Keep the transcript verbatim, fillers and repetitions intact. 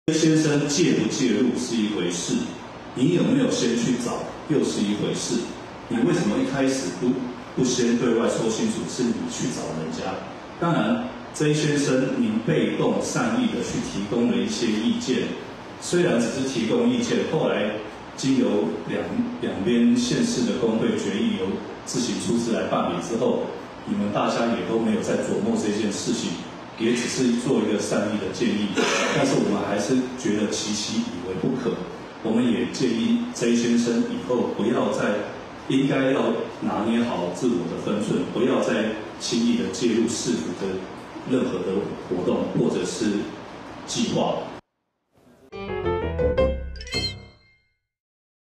先生介不介入是一回事，你有没有先去找又是一回事。你为什么一开始不不先对外说清楚是你去找人家？当然 J 先生您被动善意的去提供了一些意见，虽然只是提供意见，后来经由两两边县市的工会决议由自行出资来办理之后，你们大家也都没有在琢磨这件事情，也只是做一个善意的建议，但是我们还是觉得其其以为不可。我们也建议 J 先生以后不要再应该要拿捏好自我的分寸，不要再轻易的介入市府的任何的活动或者是计划。